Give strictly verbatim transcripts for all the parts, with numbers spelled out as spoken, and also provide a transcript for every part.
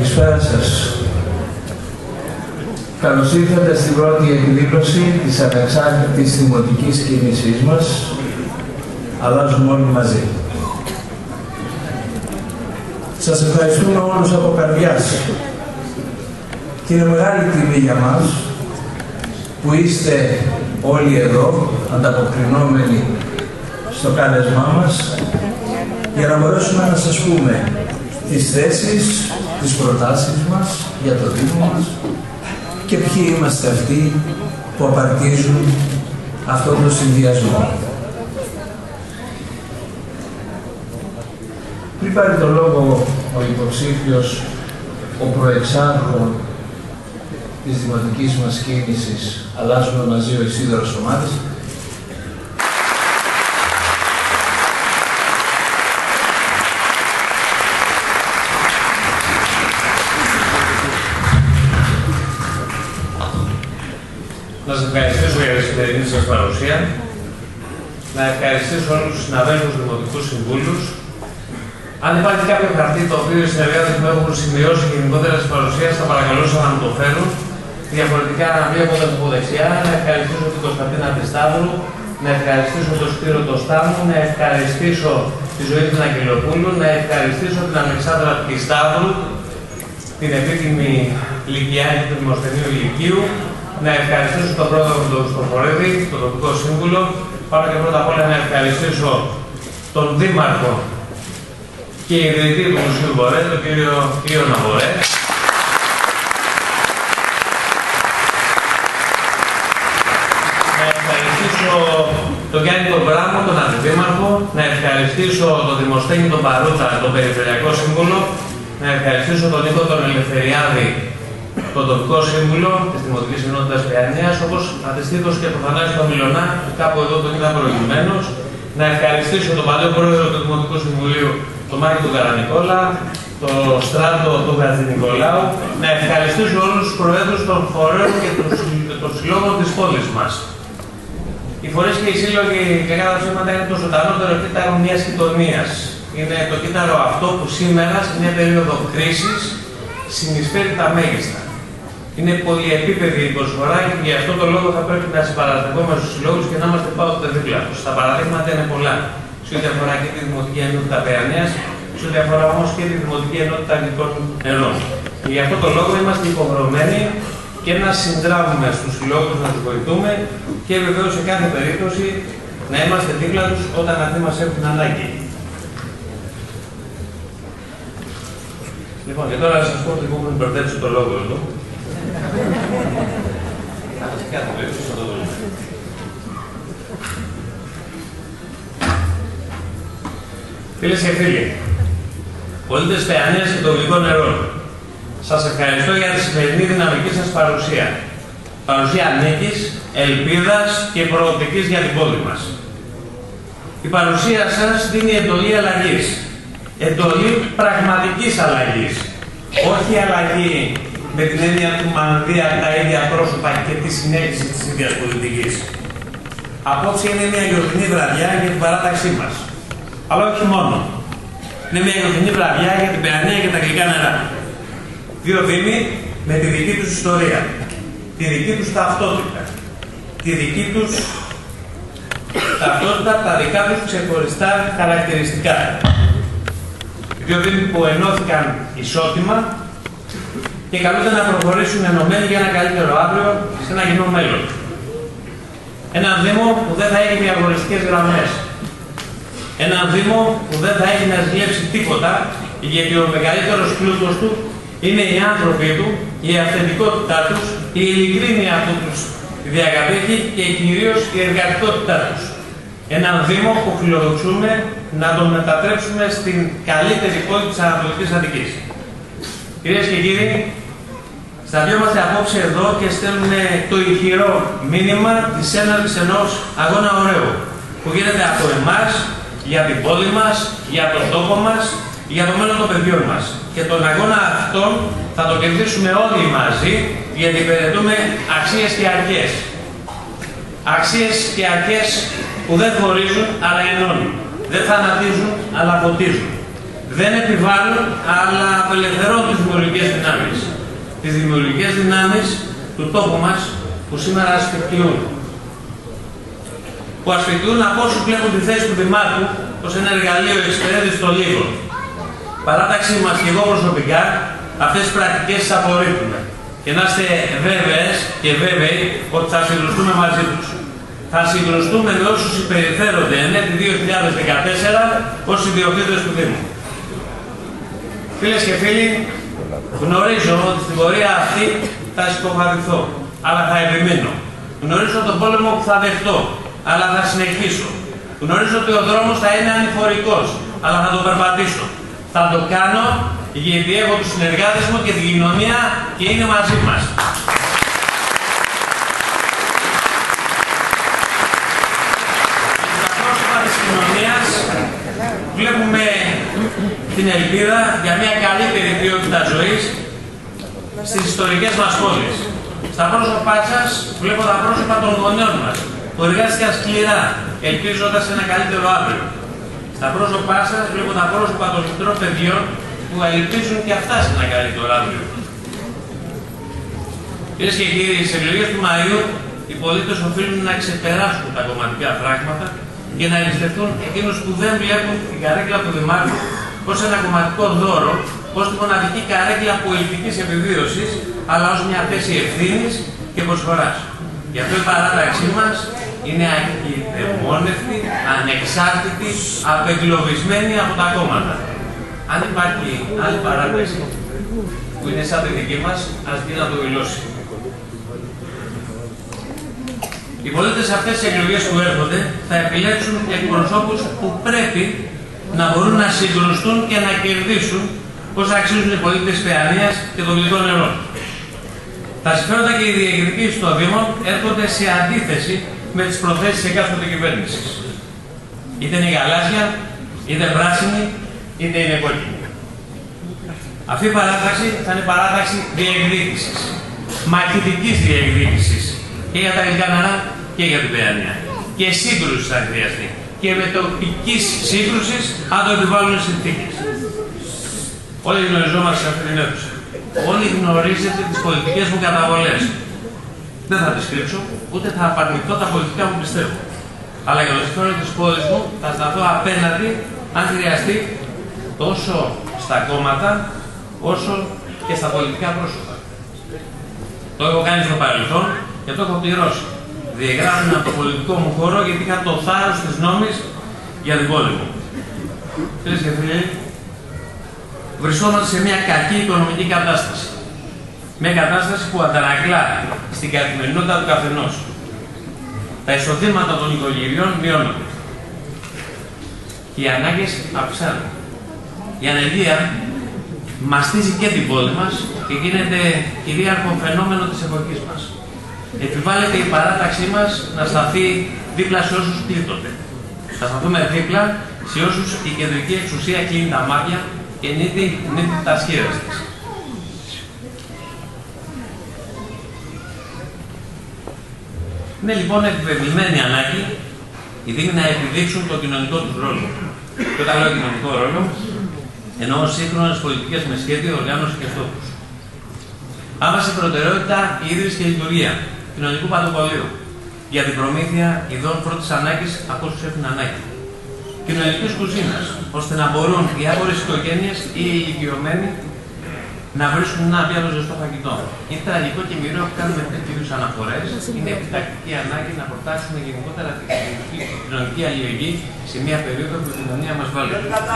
Καλησπέρα σας. Καλώς ήρθατε στην πρώτη εκδήλωση της ανεξάρτητης δημοτικής κίνησής μας «Αλλάζουμε όλοι μαζί». Σας ευχαριστούμε όλους από καρδιάς και είναι μεγάλη τιμή για μας που είστε όλοι εδώ, ανταποκρινόμενοι στο κάλεσμά μας, για να μπορέσουμε να σας πούμε τις θέσεις, τις προτάσεις μας για το Δήμο μας και ποιοι είμαστε αυτοί που απαρτίζουν αυτόν τον συνδυασμό. Πριν πάρει το λόγο ο υποψήφιος, ο προεξάρχον της δημοτικής μας κίνησης «Αλλάζουμε μαζί» ο Ισίδωρος Σωμάτης, να σας ευχαριστήσω για τη σημερινή σας παρουσία, να ευχαριστήσω όλους τους συναδέλφους δημοτικούς συμβούλους. Αν υπάρχει κάποιο χαρτί το οποίο οι συνεργάτες μου έχουν σημειώσει γενικότερα της παρουσίας, θα παρακαλούσα να μου το φέρουν. Διαφορετικά να βλέποντας από δεξιά, να ευχαριστήσω την Κωνσταντίνα Τισταύρου, να ευχαριστήσω τον Σπύρο το Στάμου, να ευχαριστήσω τη Ζωή την Αγγελοπούλου, να ευχαριστήσω την Αλεξάνδρα Τισταύρου, την επίτιμη Λυκειάκη του Δημοσθενείου Λυκείου, να ευχαριστήσω τον πρόεδρο του Χριστοφορίδη, τον τοπικό σύμβουλο, πάνω και πρώτα απ' όλα να ευχαριστήσω τον δήμαρχο και ιδρυτή του Μουσείου Βορέ, τον κύριο Ιωνα Βορέ. Να ευχαριστήσω τον Γιάννη τον Μπράμο, τον αντιδήμαρχο, να ευχαριστήσω τον Δημοσθένη τον Παρούτα, τον περιφερειακό σύμβουλο, να ευχαριστήσω τον Νίκο τον Ελευθεριάδη, τον τοπικό σύμβουλο της Δημοτικής Ενότητας Παιανίας, όπως αντιστοίχως και τον Θανάση τον Μιλωνά, που κάπου εδώ τον είδα προηγουμένως. Να ευχαριστήσω τον παλαιό πρόεδρο του Δημοτικού Συμβουλίου, τον Μάκη του Καρανικόλα, τον Στράτο του Χατζηνικολάου. Να ευχαριστήσω όλους τους προέδρους των φορέων και των συλλόγων της πόλης μας. Οι φορείς και οι σύλλογοι και κατά ψέματα είναι το ζωντανότερο κύτταρο μιας γειτονίας. Είναι το κύτταρο αυτό που σήμερα, σε μια περίοδο κρίσης, συνεισφέρει τα μέγιστα. Είναι πολυεπίπεδη η προσφορά και γι' αυτό το λόγο θα πρέπει να συμπαραστεκόμαστε στους συλλόγους και να είμαστε πάντοτε δίπλα τους. Τα παραδείγματα είναι πολλά. Σε ό,τι αφορά και τη Δημοτική Ενότητα Παιανίας, σε ό,τι αφορά όμως και τη Δημοτική Ενότητα Αγγλικών Νερών. Και γι' αυτό το λόγο είμαστε υποχρεωμένοι και να συνδράμουμε στους συλλόγους, να τους βοηθούμε και βεβαίως σε κάθε περίπτωση να είμαστε δίπλα τους όταν αυτοί μας έχουν ανάγκη. Λοιπόν, και τώρα να σας πω ότι μου έχουν προτέψει το λόγο εδώ. Φίλες και φίλοι, πολίτες Παιανίας και των Αγγλικών Νερών, σας ευχαριστώ για τη σημερινή δυναμική σας παρουσία. Παρουσία νίκης, ελπίδας και προοπτικής για την πόλη μας. Η παρουσία σας δίνει εντολή αλλαγής. Εντολή πραγματικής αλλαγής. Όχι αλλαγή με την έννοια του μανδύα τα ίδια πρόσωπα και τη συνέχιση της ίδιας πολιτικής. Απόψε είναι μια γιορτινή βραδιά για την παράταξή μας. Αλλά όχι μόνο. Είναι μια γιορτινή βραδιά για την Παιανία και τα Αγγλικά Νερά. Δύο δήμοι με τη δική τους ιστορία, τη δική τους ταυτότητα, τη δική τους ταυτότητα, τα δικά τους ξεχωριστά χαρακτηριστικά. Δύο δήμοι που ενώθηκαν ισότιμα και καλούνται να προχωρήσουν ενωμένοι για ένα καλύτερο αύριο σε ένα κοινό μέλλον. Έναν Δήμο που δεν θα έχει διαχωριστικές γραμμές. Έναν Δήμο που δεν θα έχει να ζηλέψει τίποτα, γιατί ο μεγαλύτερος πλούτος του είναι οι άνθρωποι του, η αυθεντικότητά τους, η ειλικρίνεια που τους διακατέχει και κυρίως η εργατικότητά τους. Έναν Δήμο που φιλοδοξούμε να τον μετατρέψουμε στην καλύτερη πόλη της Ανατολικής Αττικής. Κυρίες και κύριοι, σταδιόμαστε απόψε εδώ και στέλνουμε το ηχηρό μήνυμα της έναρξης ενός αγώνα ωραίου, που γίνεται από εμάς, για την πόλη μας, για τον τόπο μας, για το μέλλον των παιδιών μας. Και τον αγώνα αυτόν θα το κερδίσουμε όλοι μαζί, γιατί υπηρετούμε αξίες και αρχές. Αξίες και αρχές που δεν χωρίζουν, αλλά ενώνουν. Δεν θανατίζουν, αλλά φωτίζουν. δεν επιβάλλουν, αλλά απελευθερώνουν τις δημιουργικές δυνάμεις. Τις δημιουργικές δυνάμεις του τόπου μας που σήμερα ασφικτιούν. Που ασφικτιούν από όσους βλέπουν τη θέση του Δημάρχου ως ένα εργαλείο εξυπηρέτησης των λίγων. Παράταξή μας και εγώ προσωπικά αυτές τις πρακτικές τις απορρίπτουμε. Και να είστε βέβαιες και βέβαιοι ότι θα συγκρουστούμε μαζί τους. Θα συγκρουστούμε με όσους συμπεριφέρονται εν έτη δύο χιλιάδες δεκατέσσερα ως ιδιοκτήτες του Δήμου. Φίλες και φίλοι, γνωρίζω ότι στην πορεία αυτή θα συκοφαντηθώ, αλλά θα επιμείνω. Γνωρίζω τον πόλεμο που θα δεχτώ, αλλά θα συνεχίσω. Γνωρίζω ότι ο δρόμος θα είναι ανηφορικός, αλλά θα τον περπατήσω. Θα το κάνω γιατί έχω τους συνεργάτες μου και την κοινωνία και είναι μαζί μας. Στα πρόσωπα της κοινωνίας βλέπουμε την ελπίδα για μια καλύτερη ποιότητα ζωής στις ιστορικές μας πόλεις. Στα πρόσωπά σας βλέπω τα πρόσωπα των γονέων μας που εργάστηκαν σκληρά, ελπίζοντας ένα καλύτερο αύριο. Στα πρόσωπά σας βλέπω τα πρόσωπα των μικρών παιδιών που ελπίζουν και αυτά σε ένα καλύτερο αύριο. Κυρίες και κύριοι, στις εκλογές του Μαΐου οι πολίτες οφείλουν να ξεπεράσουν τα κομματικά φράγματα και να εμπιστευτούν εκείνους που δεν βλέπουν την καρέκλα του Δημάρχου ως ένα κομματικό δώρο, ως τη μοναδική καρέκλα πολιτικής επιβίωσης, αλλά ως μια θέση ευθύνης και προσφοράς. Γι' αυτό η παράταξή μας είναι ακινητεμόνευτη, ανεξάρτητη, απεγκλωβισμένη από τα κόμματα. Αν υπάρχει άλλη παράταξη που είναι σαν τη δική μας, ας βγει να το δηλώσει. Οι πολίτες σε αυτές τις εκλογές που έρχονται θα επιλέξουν εκπροσώπους που πρέπει να μπορούν να συγκρουστούν και να κερδίσουν πώς αξίζουν οι πολίτες της Παιανίας και των γλυκών νερών. Τα συμφέροντα και οι διεκδικήσεις των Δήμων έρχονται σε αντίθεση με τις προθέσεις της εκάστοτε κυβέρνησης. Είτε είναι γαλάζια, είτε πράσινη, είτε είναι κόκκινη. Αυτή η παράταξη θα είναι παράταξη διεκδίκησης, μαχητικής διεκδίκησης και για τα γλυκά νερά και για την Παιανία. Και σύγκρουση θα χρειαστεί. Και με τοπικής σύγκρουσης αν το επιβάλλουν οι συνθήκες. Όλοι γνωριζόμαστε σε αυτή την αίθουσα. Όλοι γνωρίζετε τις πολιτικές μου καταβολές. Δεν θα τις κρύψω, ούτε θα απαρνηθώ τα πολιτικά μου πιστεύω. Αλλά για το συμφέρον της πόλης μου θα σταθώ απέναντι, αν χρειαστεί, τόσο στα κόμματα, όσο και στα πολιτικά πρόσωπα. Το έχω κάνει στο παρελθόν και το έχω πληρώσει. Διεγράφουν από το πολιτικό μου χώρο γιατί είχα το θάρρος της νόμης για την πόλη μου. Φίλες και φίλοι, βρισκόμαστε σε μια κακή οικονομική κατάσταση. Μια κατάσταση που αντανακλά στην καθημερινότητα του καθενός. Τα εισοδήματα των οικογενειών μειώνονται. Οι ανάγκες αυξάνονται. Η ανεργία μαστίζει και την πόλη μας και γίνεται κυρίαρχο φαινόμενο της εποχής μας. Επιβάλλεται η παράταξή μας να σταθεί δίπλα σε όσους πλήττονται. Θα σταθούμε δίπλα σε όσους η κεντρική εξουσία κλείνει τα μάτια και νύττει τα σχήρας της. Είναι λοιπόν επιβεβλημένη ανάγκη οι Δήμοι να επιδείξουν το κοινωνικό τους ρόλο. Και όταν λέω κοινωνικό ρόλο, εννοώ σύγχρονες πολιτικές με σχέδιο, οργάνωση και στόχους. Άμεση προτεραιότητα η ίδρυση και η λειτουργία κοινωνικού παντοπολίου για την προμήθεια ειδών πρώτης ανάγκης από όσους έχουν ανάγκη. Κοινωνικής κουζίνας, ώστε να μπορούν διάφορες οικογένειες ή οι ηλικιωμένοι να βρίσκουν ένα πιάτο ζεστό φαγητό. Είναι τραγικό και μοιραίο που κάνουμε τέτοιου είδους αναφορές. Είναι επιτακτική ανάγκη να προτάξουμε γενικότερα την κοινωνική αλληλεγγύη σε μια περίοδο που η κοινωνία μας βάλει.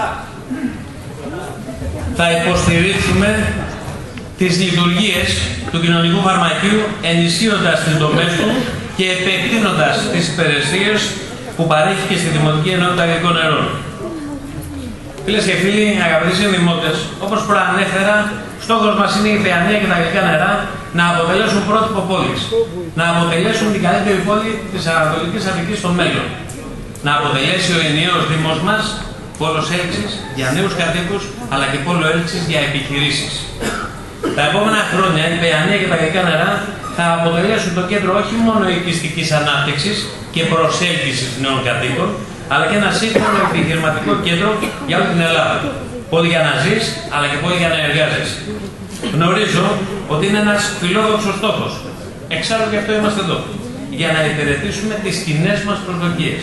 Θα υποστηρίξουμε τις λειτουργίες του κοινωνικού φαρμακείου ενισχύοντας τις δομές του και επεκτείνοντας τις υπηρεσίες που παρέχει και στη Δημοτική Ενότητα Γλυκών Νερών. Φίλες και φίλοι, αγαπητοί συνδημότες, όπως προανέφερα, στόχος μας είναι η Παιανία και τα γλυκά νερά να αποτελέσουν πρότυπο πόλης. Να αποτελέσουν την καλύτερη πόλη της Ανατολικής Αττικής στο μέλλον. Να αποτελέσει ο ενιαίος Δήμος μας πόλος έλξης για νέους κατοίκους, αλλά και πόλο έλξης για επιχειρήσεις. Τα επόμενα χρόνια η Παιανία και τα γλυκά νερά θα αποτελέσουν το κέντρο όχι μόνο οικιστικής ανάπτυξης και προσέλκυσης νέων κατοίκων, αλλά και ένα σύγχρονο επιχειρηματικό κέντρο για όλη την Ελλάδα. Πόλη για να ζεις, αλλά και πόλη για να εργάζεσαι. Γνωρίζω ότι είναι ένας φιλόδοξος στόχος. Εξάλλου γι' αυτό είμαστε εδώ. Για να υπηρετήσουμε τις κοινές μας προσδοκίες.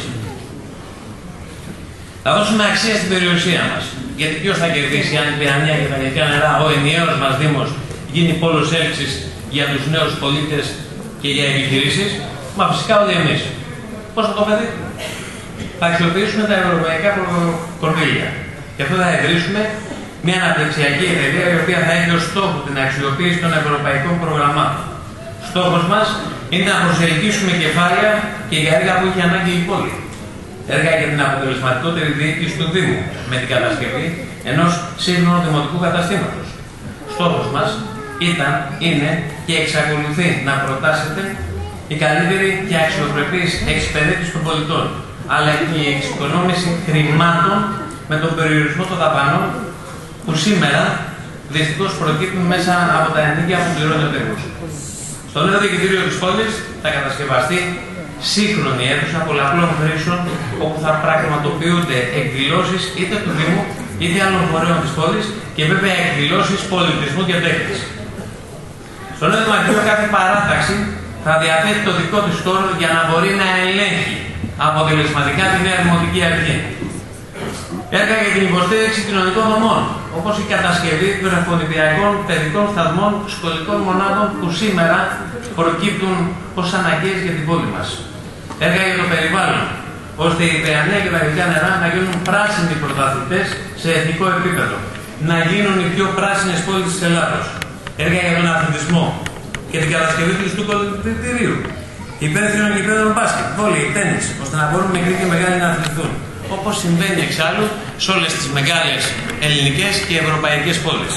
Θα δώσουμε αξία στην περιουσία μας. Γιατί ποιος θα κερδίσει αν η Παιανία και τα Γαλλικά Νερά, ο ενιαίος μας Δήμος, γίνει πόλος έλξης για τους νέους πολίτες και για επιχειρήσεις? Μα φυσικά όλοι εμείς. Πώς θα το πετύχουμε? Θα αξιοποιήσουμε τα ευρωπαϊκά κονδύλια. Και αυτό θα ιδρύσουμε μια αναπτυξιακή εταιρεία η οποία θα έχει ως στόχο την αξιοποίηση των ευρωπαϊκών προγραμμάτων. Στόχος μας είναι να προσελκύσουμε κεφάλαια και για έργα που έχει ανάγκη η πόλη. Έργα για την αποτελεσματικότερη διοίκηση του Δήμου με την κατασκευή ενός σύγχρονου δημοτικού καταστήματος. Στόχος μας ήταν, είναι και εξακολουθεί να προτάσετε η καλύτερη και αξιοπρεπής εξυπηρέτηση των πολιτών, αλλά και η εξοικονόμηση χρημάτων με τον περιορισμό των δαπανών που σήμερα δυστυχώς προκύπτουν μέσα από τα ενίκια που πληρώνει ο Δήμος. Στο νέο διοικητήριο της πόλης θα κατασκευαστεί σύγχρονη αίθουσα πολλαπλών χρήσεων, όπου θα πραγματοποιούνται εκδηλώσεις είτε του Δήμου είτε άλλων φορέων της πόλης και βέβαια εκδηλώσεις πολιτισμού και τέχνης. Στο νέο δημαρχείο κάθε παράταξη θα διαθέτει το δικό της χώρο για να μπορεί να ελέγχει αποτελεσματικά τη νέα δημοτική αρχή. Έργα για την υποστήριξη κοινωνικών δομών, όπως η κατασκευή βρεφονηπιακών παιδικών σταθμών σχολικών μονάδων που σήμερα προκύπτουν ως αναγκαίες για την πόλη μας. Έργα για το περιβάλλον, ώστε η Παιανία και τα Γαλλικά Νερά να γίνουν πράσινοι πρωταθλητές σε εθνικό επίπεδο, να γίνουν οι πιο πράσινες πόλεις της Ελλάδος. Έργα για τον αθλητισμό και την κατασκευή του ιστού κολυμπητηρίου, υπεύθυνων γηπέδων μπάσκετ, βόλεϊ, τένις, ώστε να μπορούν μικροί και μεγάλοι να αθληθούν. Όπως συμβαίνει εξάλλου σε όλες τις μεγάλες ελληνικές και ευρωπαϊκές πόλεις.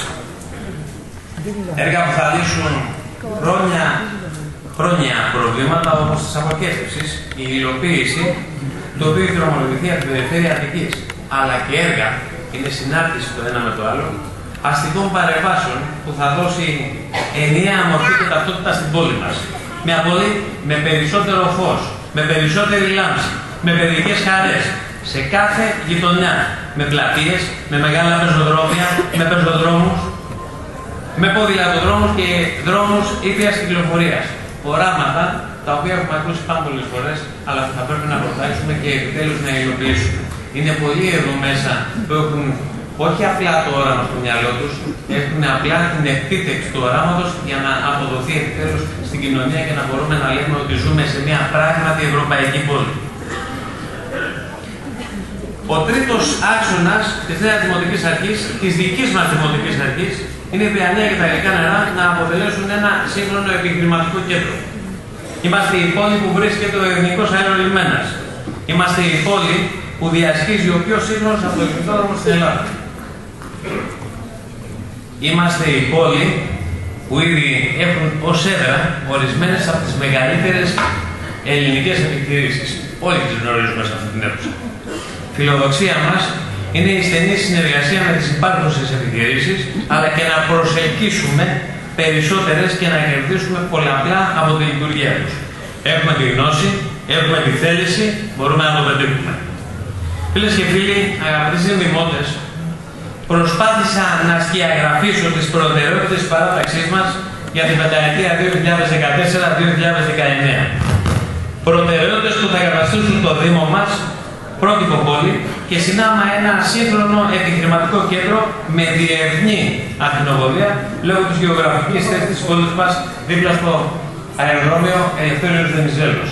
Έργα που θα λύσουν χρόνια, χρόνια προβλήματα όπως της αποκέντρωσης, η υλοποίηση το οποίο έχει δρομολογηθεί από την περιφέρεια Αττικής, αλλά και έργα, είναι συνάρτηση το ένα με το άλλο, αστικών παρεμβάσεων που θα δώσει ενιαία μορφή και ταυτότητα στην πόλη μας. Μια πόλη με περισσότερο φως, με περισσότερη λάμψη, με παιδικές χαρές, σε κάθε γειτονιά, με πλατείες, με μεγάλα πεζοδρόμια, με πεζοδρόμους, με ποδηλατοδρόμους και δρόμους ήπιας κυκλοφορίας. Οράματα τα οποία έχουμε ακούσει πάρα πολλές φορές, αλλά που θα πρέπει να προτάξουμε και επιτέλους να υλοποιήσουμε. Είναι πολλοί εδώ μέσα που έχουν όχι απλά το όραμα στο μυαλό τους, έχουν απλά την επίτευξη του οράματος για να αποδοθεί επιτέλους στην κοινωνία και να μπορούμε να λέμε ότι ζούμε σε μια πράγματι ευρωπαϊκή πόλη. Ο τρίτος άξονας της νέας δημοτικής αρχής, της δικής μας δημοτικής αρχής, είναι η Παιανία και τα Γαλλικά Νερά να αποτελέσουν ένα σύγχρονο επιχειρηματικό κέντρο. Είμαστε η πόλη που βρίσκεται ο Εθνικός Αερολιμένας. Είμαστε η πόλη που διασχίζει ο πιο σύγχρονος αυτοκινητόδρομος στην Ελλάδα. Είμαστε η πόλη που ήδη έχουν ως έδρα ορισμένες από τις μεγαλύτερες ελληνικές επιχειρήσεις. Όλοι τις γνωρίζουμε σε αυτή την αίθουσα. Φιλοδοξία μας είναι η στενή συνεργασία με τις υπάρχουσες επιχειρήσεις, αλλά και να προσελκύσουμε περισσότερες και να κερδίσουμε πολλαπλά από τη λειτουργία τους. Έχουμε τη γνώση, έχουμε τη θέληση, μπορούμε να το πετύχουμε. Φίλες και φίλοι, αγαπητοί συνδημότες, προσπάθησα να σκιαγραφίσω τις προτεραιότητες της παράταξής μας για την πενταετία δύο χιλιάδες δεκατέσσερα με δύο χιλιάδες δεκαεννέα. Προτεραιότητες που θα καταστήσουν το Δήμο μας πρότυπο πόλη και συνάμα ένα σύγχρονο επιχειρηματικό κέντρο με διεθνή ακτινοβολία λόγω της γεωγραφικής θέσης της πόλης μας δίπλα στο αεροδρόμιο Ελευθέριος Βενιζέλος.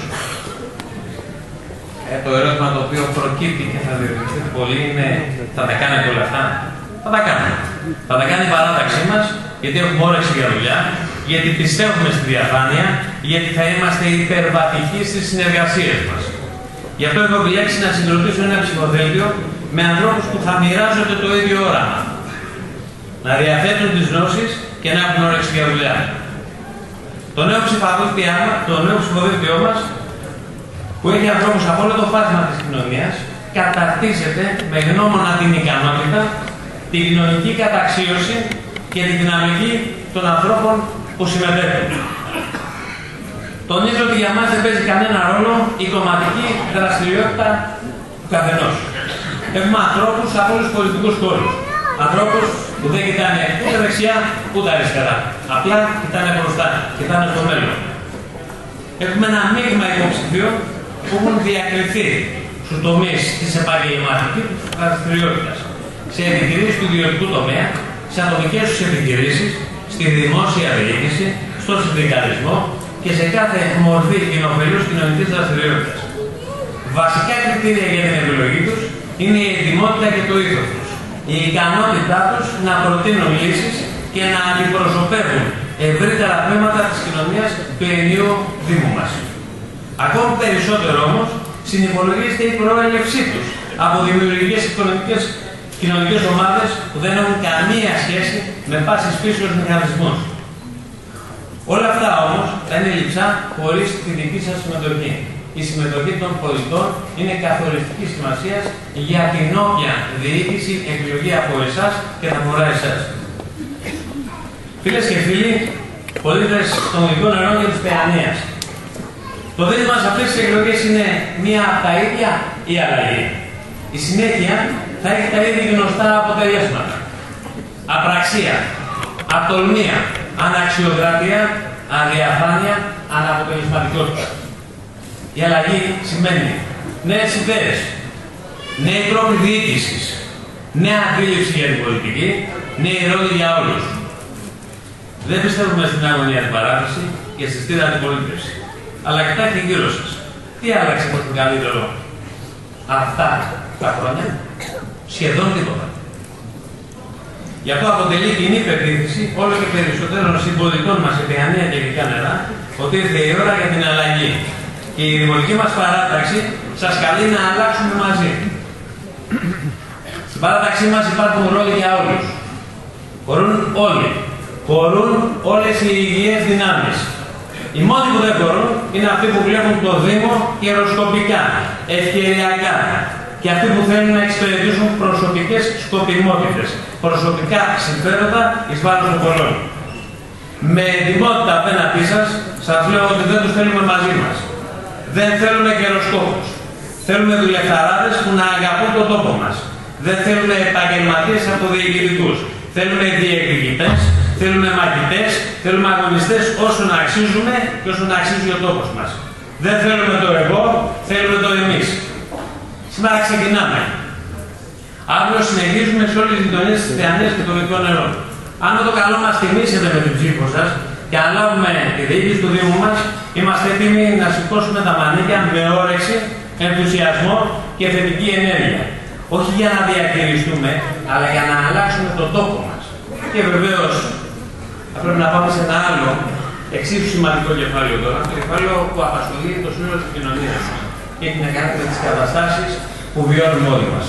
Ε, το ερώτημα το οποίο προκύπτει και θα διερωτηθεί πολύ είναι: θα τα κάνετε όλα αυτά? Θα τα κάνουμε. Θα τα κάνει η παράταξή μας, γιατί έχουμε όρεξη για δουλειά, γιατί πιστεύουμε στη διαφάνεια, γιατί θα είμαστε υπερβατικοί στις συνεργασίες μας. Γι' αυτό έχω επιλέξει να συγκροτήσω ένα ψηφοδέλτιο με ανθρώπους που θα μοιράζονται το ίδιο όραμα. Να διαθέτουν τις γνώσεις και να έχουν όρεξη για δουλειά. Το νέο ψηφοδέλτιό μας, που έχει ανθρώπους από όλο το φάσμα της κοινωνίας, καταρτίζεται με γνώμονα την ικανότητα, την κοινωνική καταξίωση και τη δυναμική των ανθρώπων που συμμετέχουν. Τονίζω ότι για μας δεν παίζει κανένα ρόλο η κομματική δραστηριότητα του καθενός. Έχουμε ανθρώπους από όλους τους πολιτικούς χώρους. Ανθρώπους που δεν κοιτάνε ούτε δεξιά ούτε αριστερά. Απλά κοιτάνε μπροστά, κοιτάνε στο μέλλον. Έχουμε ένα μείγμα υποψηφίων που έχουν διακριθεί στους τομείς της επαγγελματικής δραστηριότητας, σε επιχειρήσεις του ιδιωτικού τομέα, σε ατομικές τους επιχειρήσεις, στη δημόσια διοίκηση, στο συνδικαλισμό και σε κάθε μορφή κοινοφελούς κοινωνικής δραστηριότητας. Βασικά κριτήρια για την επιλογή τους είναι η ετοιμότητα και το ήθος τους, η ικανότητά τους να προτείνουν λύσεις και να αντιπροσωπεύουν ευρύτερα τμήματα της κοινωνίας του ενιαίου Δήμου μας. Ακόμη περισσότερο όμως, συνυπολογίζεται η προέλευσή τους από δημιουργικές οικονομικές κοινωνικές ομάδες που δεν έχουν καμία σχέση με πάσης φύσεως μηχανισμούς. Όλα αυτά όμως θα είναι λειψά χωρίς τη δική σας συμμετοχή. Η συμμετοχή των πολιτών είναι καθοριστική σημασίας για την όποια διοίκηση επιλογή από εσάς και θα αφορά εσάς. Φίλες και φίλοι, πολίτες των Οδικών Νερών και της Παιανίας, το δίλημμα σε αυτές τις εκλογές είναι μία από τα ίδια ή αλλαγή. Η συνέχεια θα έχει τα ήδη γνωστά αποτελέσματα. Απραξία, ατολμία, αναξιοκρατία, αδιαφάνεια, αναποτελεσματικότητα. Η αλλαγή σημαίνει νέες ιδέες, νέοι τρόποι διοίκησης, νέα αντίληψη για την πολιτική, νέοι ρόλοι για όλους. Δεν πιστεύουμε στην αγωνία την παράδοση και στη στήρα αντιπολίτευση. Αλλά κοιτάξτε γύρω σας. Τι άλλαξε προς τον καλύτερο αυτά τα χρόνια? Σχεδόν τίποτα. Γι' αυτό αποτελεί κοινή πεποίθηση όλο και περισσότερων συμπολιτών μας σε Παιανία και Οδικά Νερά ότι ήρθε η ώρα για την αλλαγή. Και η δημοτική μας παράταξη σας καλεί να αλλάξουμε μαζί. Στην παράταξή μας υπάρχουν ρόλοι για όλους. Μπορούν όλοι. Μπορούν όλες οι υγιές δυνάμεις. Οι μόνοι που δεν μπορούν είναι αυτοί που βλέπουν το Δήμο καιροσκοπικά, ευκαιριακά. Και αυτοί που θέλουν να εξυπηρετήσουν προσωπικές σκοπιμότητες, προσωπικά συμφέροντα εις βάρος των πολλών. Με ετοιμότητα απέναντί σας, σας λέω ότι δεν τους θέλουμε μαζί μας. Δεν θέλουμε καιροσκόπους. Θέλουμε δουλευταράδες που να αγαπούν τον τόπο μας. Δεν θέλουμε επαγγελματίες αυτοδιοικητικούς. Θέλουμε διεκδικητές, θέλουμε μαχητές, θέλουμε αγωνιστές όσο να αξίζουμε και όσο να αξίζει ο τόπος μας. Δεν θέλουμε το εγώ, θέλουμε το εμείς. Σήμερα ξεκινάμε. Αύριο συνεχίζουμε σε όλες τις γειτονιές της Παιανίας και των Οδικών Νερών. Αν το καλό μας τιμήσετε με την ψήφο σας και αναλάβουμε τη διοίκηση του Δήμου μας, είμαστε έτοιμοι να σηκώσουμε τα μανίκια με όρεξη, ενθουσιασμό και θετική ενέργεια. Όχι για να διαχειριστούμε, αλλά για να αλλάξουμε τον τόπο μας. Και βεβαίως θα πρέπει να πάμε σε ένα άλλο εξίσου σημαντικό κεφάλαιο τώρα, το κεφάλαιο που απασχολεί το σύνολο της κοινωνίας και έχει να κάνει με τις καταστάσεις που βιώνουμε όλοι μας.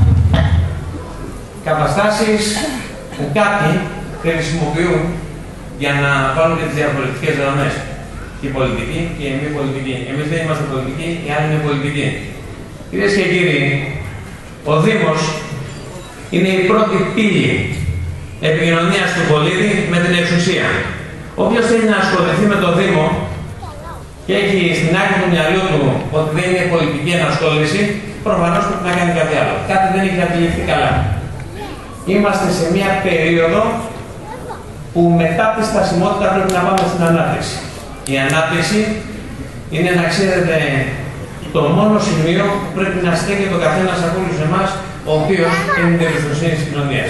Καταστάσεις που κάποιοι χρησιμοποιούν για να βάλουν και τις διαφορετικές γραμμές. Η πολιτική και η μη πολιτική. Εμείς δεν είμαστε πολιτικοί, οι άλλοι είναι πολιτικοί. Κυρίες και κύριοι, ο Δήμος είναι η πρώτη πύλη επικοινωνίας του πολίτη με την εξουσία. Όποιος θέλει να ασχοληθεί με το Δήμο και έχει στην άκρη του μυαλού του ότι δεν είναι πολιτική ενασχόληση, προφανώς πρέπει να κάνει κάτι άλλο. Κάτι δεν έχει αντιληφθεί καλά. Είμαστε σε μια περίοδο που μετά τη στασιμότητα πρέπει να πάμε στην ανάπτυξη. Η ανάπτυξη είναι, να ξέρετε, το μόνο σημείο που πρέπει να στέκεται ο καθένας από όλους εμάς, ο οποίος είναι την εμπιστοσύνη της κοινωνίας.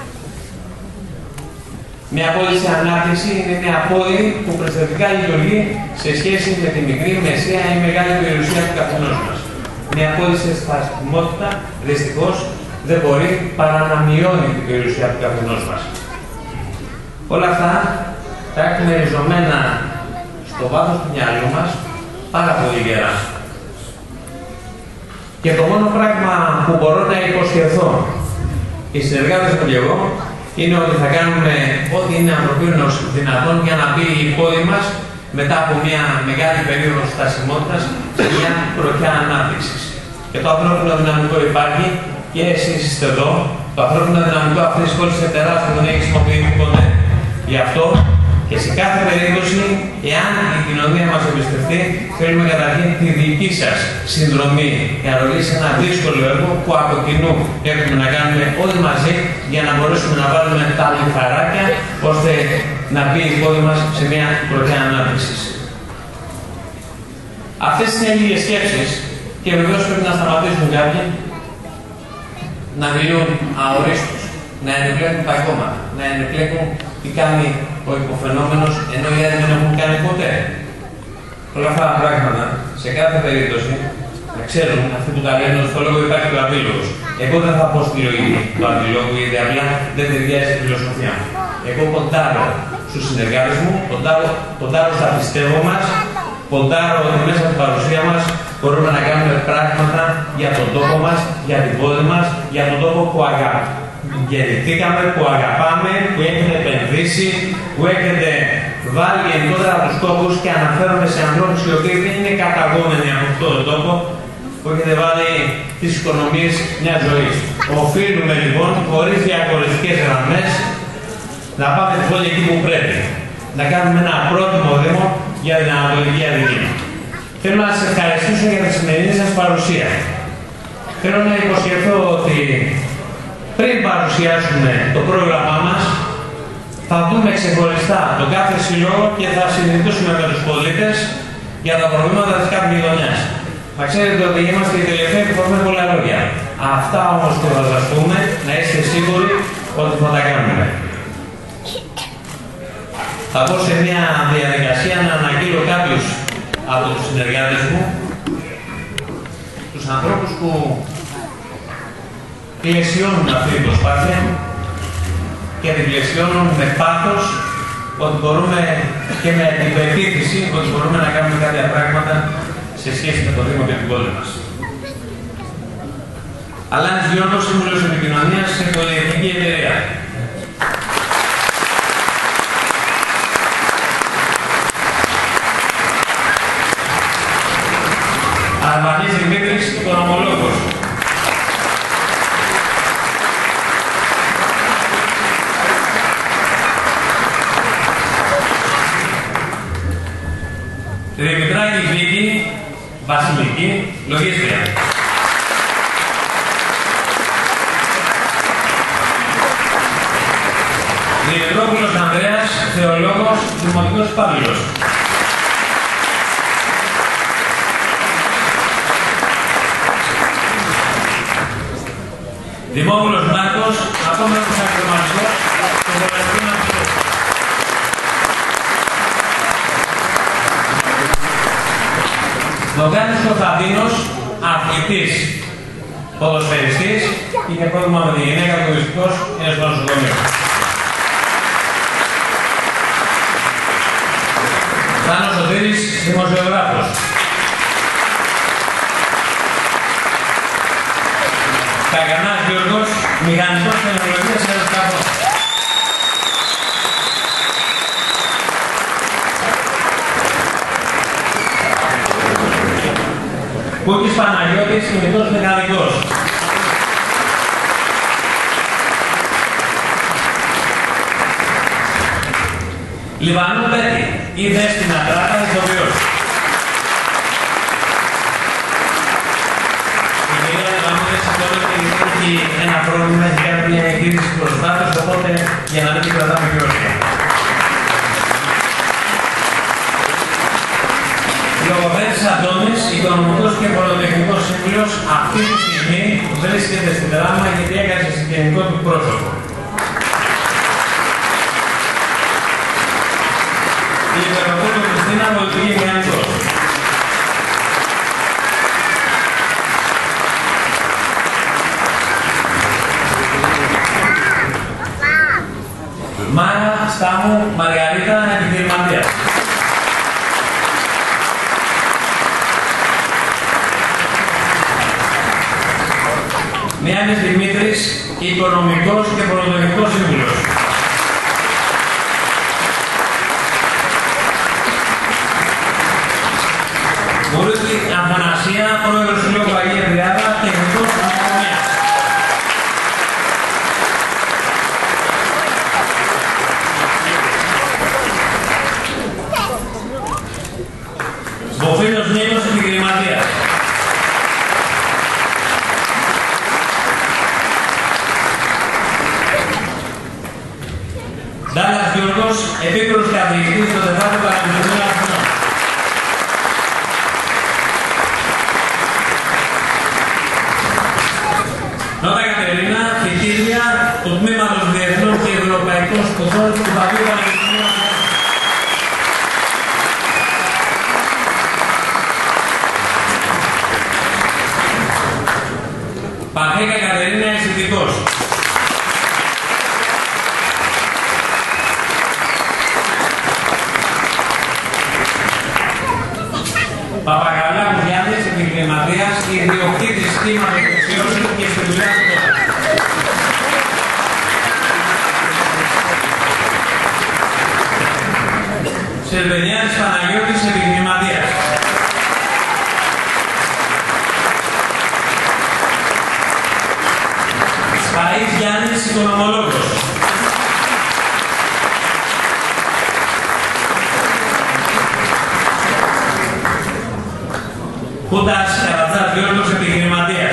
Μια πόλη σε ανάπτυξη είναι μια πόλη που προστατευτικά λειτουργεί σε σχέση με τη μικρή, μεσαία ή μεγάλη περιουσία του καθενός μας. Μια πόλη σε στασιμότητα, δυστυχώς, δεν μπορεί παρά να μειώνει την περιουσία του καθενός μας. Όλα αυτά τα έχουμε ριζωμένα στο βάθος του μυαλού μας πάρα πολύ καιρά. Και το μόνο πράγμα που μπορώ να υποσχεθώ οι συνεργάτες μου και εγώ είναι ότι θα κάνουμε ό,τι είναι ανθρωπίνως δυνατόν για να μπει η πόλη μας μετά από μια μεγάλη περίοδο στασιμότητας σε μια πρωτιά ανάπτυξης. Και το ανθρώπινο δυναμικό υπάρχει και εσείς είστε εδώ. Το ανθρώπινο δυναμικό αυτής της πόλης είναι τεράστιο, δεν έχει χρησιμοποιηθεί ποτέ. Γι' αυτό Και σε κάθε περίπτωση, εάν η κοινωνία μας εμπιστευτεί, θέλουμε καταρχήν τη δική σας συνδρομή για να ρωτήσει ένα δύσκολο έργο που από κοινού έχουμε να κάνουμε όλοι μαζί για να μπορέσουμε να βάλουμε τα λιθαράκια ώστε να μπει η πόλη μας σε μια πρωτιά ανάπτυξη. Αυτές είναι λίγες σκέψεις και βεβαίως πρέπει να σταματήσουν κάποιοι να μιλούν αορίστως, να ενεπλέκουν τα κόμματα, να ενεπλέκουν τι κάνει ο υποφαινόμενος, ενώ οι άλλοι δεν έχουν κάνει ποτέ. Όλα αυτά τα πράγματα, σε κάθε περίπτωση, να ξέρουν αυτοί που τα λένε ότι στο λόγο υπάρχει ο αντίλογος. Εγώ δεν θα πω στη λογική του αντιλόγου, γιατί απλά δεν ταιριάζει στη φιλοσοφία μου. Εγώ ποντάρω στους συνεργάτες μου, ποντάρω, ποντάρω στα πιστεύω μας, ποντάρω ότι μέσα από την παρουσία μας μπορούμε να κάνουμε πράγματα για τον τόπο μας, για την πόλη μας, για τον τόπο που αγαπάμε. Γεννηθήκαμε, που αγαπάμε, που έχετε επενδύσει, που έχετε βάλει γενικότερα από τους τόπους και αναφέρομαι σε ανθρώπους οι οποίοι δεν είναι καταγόμενοι από αυτόν τον τόπο, που έχετε βάλει τις οικονομίες μιας ζωής. Οφείλουμε λοιπόν, χωρίς διακοριστικές γραμμές, να πάμε την πόλη εκεί που πρέπει. Να κάνουμε ένα πρότυπο δήμο για την Ανατολική Αττική. Θέλω να σας ευχαριστήσω για τη σημερινή σας παρουσία. Θέλω να υποσχεθώ ότι πριν παρουσιάσουμε το πρόγραμμά μας, θα δούμε ξεχωριστά τον κάθε σύλλογο και θα συζητήσουμε με τους πολίτες για τα προβλήματα της κάθε γειτονιάς. Θα ξέρετε ότι είμαστε οι τελευταίοι που φορούμε πολλά λόγια. Αυτά όμως που θα σας πούμε, να είστε σίγουροι ότι θα τα κάνουμε. Θα πω σε μια διαδικασία να αναγγείλω κάποιους από τους συνεργάτες μου, τους ανθρώπους που πλαισιώνουν αυτή την προσπάθεια και την πλαισιώνουν με πάθος ότι μπορούμε και με την πεποίθηση ότι μπορούμε να κάνουμε κάποια πράγματα σε σχέση με το Δήμο και την πόλη μας. Αλάνης Γιώργος, Σύμβουλος Επικοινωνίας σε πολυεθνική εταιρεία. Αρμανής Δημήτρης, οικονομολόγος. Δημητράκη Βίκη, Βασιλική, λογίστρια. Δημητρόπουλος Ανδρέας, θεολόγος, δημοτικός υπάλληλος. Δημόπουλος Μάρκος, απόμενος αξιωματικός, στο Βολευτή Μαξικό. Δογάνης Κωνσταντίνος, αθλητής, ποδοσφαιριστής, είχε πρόβλημα με τη γυναίκα του δυστυχώς, είναι στο νοσοκομείο. Θάνος Σωτήρης, δημοσιογράφος. Καγανάς Γιώργος, μηχανικός τεχνολογίας αεροσκαφών. Κούκης Παναγιώτης, κινητός μηχανικός. Λιβανού Πέτη, η Δέστηνα Τράτα, ηθοποιός. Η κυρία Λιβανού δεν σηκώνει και υπάρχει ένα πρόβλημα, έχει κάνει μια εκκίνηση μπροστά τους, οπότε για να μην την κρατάμε και όρια. Λογοθέτης Αντώνης, οικονομικός και πολυτεχνικός σύμβουλος, αυτή τη στιγμή βρίσκεται στην δράμα γιατί έκανε συγγενικό του πρόσωπο. Η Υπεροπούλου Χριστίνα, πολιτική μηχανικός. Μάρα Στάμου Μαργαρίτα, επιχειρηματία. Μιάννης Δημήτρης, οικονομικός και πολυτεχνικός σύμβουλος. Μουρούκη Αθανασία, πρόεδρος του Συλλόγου Αγία Τριάδα, τεχνικός αστυνομίας. Νίκος, επίκρος καθηγητής στο Τετάρτο Πανεπιστημίου Αθηνών. Νότα Κατερίνα, φοιτήτρια του Τμήματος Διεθνών και Ευρωπαϊκών Σπουδών του Παπίου Πανεπιστημίου Αθηνών. Παθέκα Κατερίνα, αισθητικός. Παπαγαλάκου Γιάννης, επιχειρηματίας, ιδιοκτήτης κύματος δεξιώσεων και στη δουλειά του τώρα. Σερβενιάδης Παναγιώτης, επιχειρηματίας. Σπαΐς Γιάννης, οικονομολόγος. Κούτας Καρατζάς Γιώργος, επιχειρηματίας.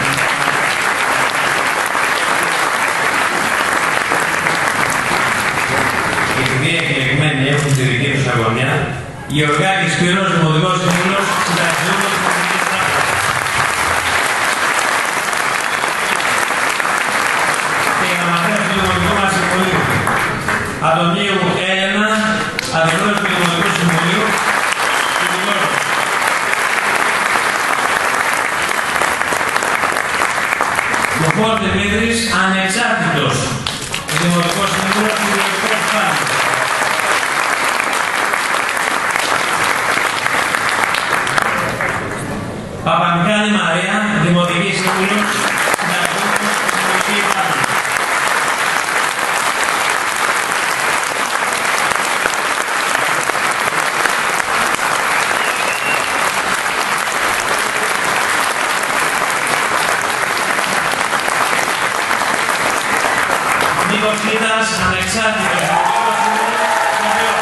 Οι δύο εκλεγμένοι έχουν τη δική τους αγωνία. Γεωργάκης Σπύρος, δημοτικός σύμβουλος, συνταξιούχος της Εθνικής Τράπεζας. Και η γραμματέα του Δημοτικού μας Συμβουλίου. Αντωνίου Έλενα, αντιπρόεδρος του Δημοτικού Συμβουλίου. Λουκός Δημήτρης, ανεξάρτητος, Δημοτικός Σύμβουλος του Δημοτικού Ασφάλειας. Παπαμιχάλη Μαρία, Δημοτική Σύμβουλος, συνταξιούχος της Δημοτικής Ασφάλειας. Νίκος Κίτας, ανεξάρτητος, Δημοτικός Σύμβουλος,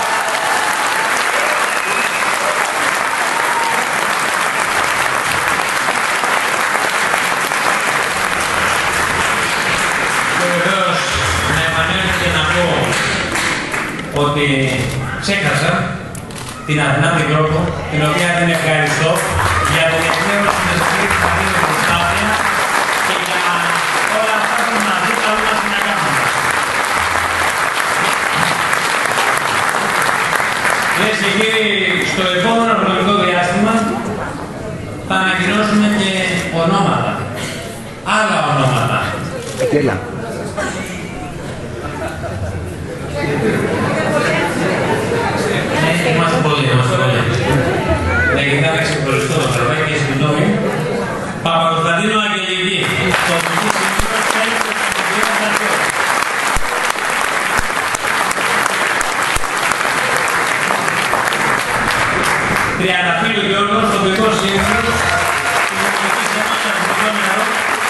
και βεβαίως να επανέλθω και να πω ότι ξέχασα την Αθηνά Μικρόπο, την οποία την ευχαριστώ για το διεθνέως συνεργασία της Αθήνας Προσπάθεια και για όλα αυτά που μας δει τα όλα στην αγάπη μας. Κυρίες και κύριοι, στο επόμενο χρονικό διάστημα θα ανακοινώσουμε και ονόματα. Άλλα ονόματα. Έλα. Ναι, είμαστε πολλοί, είμαστε πολλοί. Ναι, γιατί θα ξεχωριστώ το τραβάκι και συγγνώμη. Παπακοσταντίνο Αγγελική, τοπική συμβούλος Θέλης και Κοινωνίας Δαρτιών. Τριανταφύλλου Γιώργος, τοπικός σύμβουλος της Δημοτικής Ένωσης Αστυνομικών Νερών.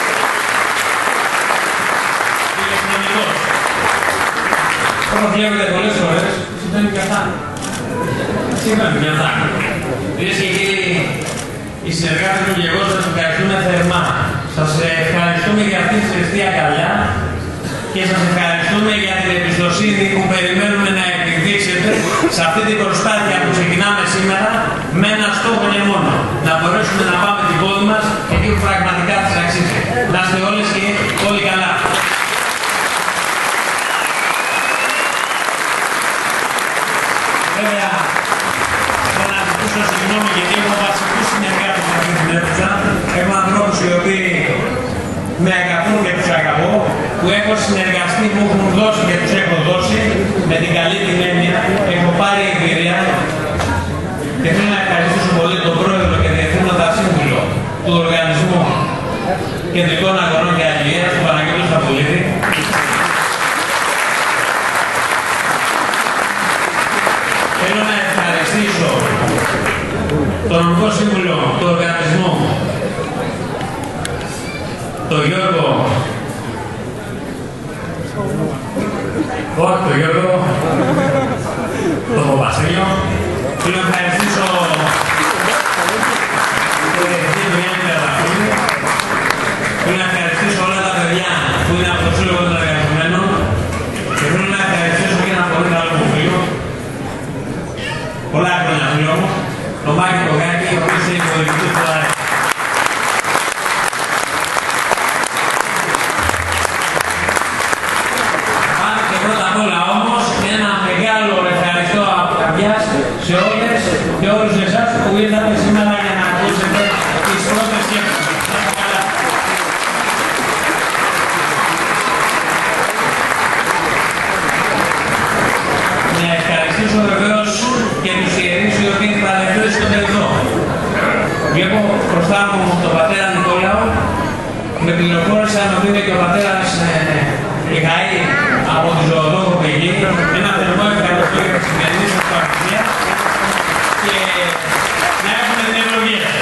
Ηλεκτρονικός. Όπως βλέπετε πολλές φορές, συμβαίνει και αυτά. Συμβαίνει και αυτά. Κυρίες και κύριοι, οι συνεργάτες του και εγώ σας ευχαριστούμε θερμά. Σας ευχαριστούμε για αυτή τη ζεστή αγκαλιά και σας ευχαριστούμε για την εμπιστοσύνη που περιμένουμε να εκδείξετε σε αυτή την προσπάθεια που ξεκινάμε σήμερα με ένα στόχο και μόνο. Να μπορέσουμε να πάμε την πόδη μας εκεί που πραγματικά της αξίζει. Να είστε όλες και όλοι καλά. Βέβαια, θέλω να ζητήσω συγγνώμη γιατί έχω βασικούς συνεργάτες σε αυτή την αίθουσα. Έχω ανθρώπους οι οποίοι με αγαπούν και τους αγαπώ, που έχω συνεργαστεί, που έχουν δώσει και τους έχω δώσει, με την καλή την έννοια, έχω πάρει εμπειρία και θέλω να ευχαριστήσω πολύ τον πρόεδρο και διευθύνοντα σύμβουλο του Οργανισμού Κεντρικών Αγορών και Αλληλείας, του Παναγιώτου Σταπολίδη. Θέλω να ευχαριστήσω τον νομικό σύμβουλο του οργανισμού, τον Γιώργο, όχι τον Γιώργο, τον Βασίλειο. Θέλω να ευχαριστήσω τον διευθυντή του Γιάννη Περδαφούλη. Θέλω να ευχαριστήσω όλα τα παιδιά που είναι από το Σύλλογο των Εργαζομένων και θέλω να ευχαριστήσω και ένα πολύ καλό μου. μπροστά μου τον πατέρα Νικόλαο. Με πληροφόρησαν ότι είναι και ο πατέρας Μιχαήλ από τη Ζωοδόκο Πηγή. Ένα θερμό ευχαριστώ για τη σημερινή σας παρουσία και να έχουμε την ευλογία σας.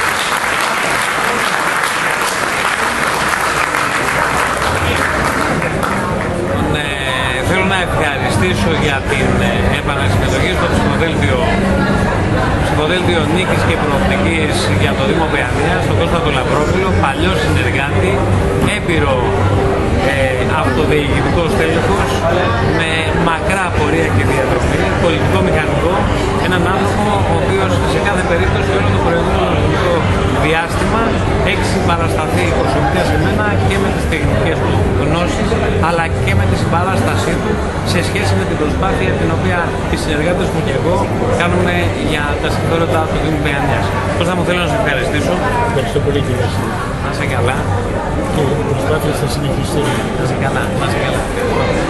Θέλω να ευχαριστήσω για την επανασυμμετοχή στο ψηφοδέλτιο, ψηφοδέλτιο νίκης και προοπτικής για το Δήμο Παιανίας, τον Κώστα τον Λαμπρόπουλο, παλιό συνεργάτη, έμπειρο ε, αυτοδιοικητικό στέλεχος, με μακρά πορεία και διαδρομή, πολιτικό μηχανικό, έναν άνθρωπο ο οποίος σε κάθε περίπτωση όλο το προηγούμενο διάστημα έχει συμπαρασταθεί προσωπικά σε μένα και με τις τεχνικές του γνώσεις, αλλά και με τη συμπαράστασή του σε σχέση με την προσπάθεια την οποία οι συνεργάτες μου και εγώ κάνουμε για τα συμφέροντα του Δήμου Παιανίας. Πώς θα μου θέλω να σας ευχαριστήσω. Ευχαριστώ πολύ, κύριε Σύλλη. Να είσαι καλά. Και η προσπάθεια θα συνεχιστεί. Να είσαι καλά. Να είσαι καλά.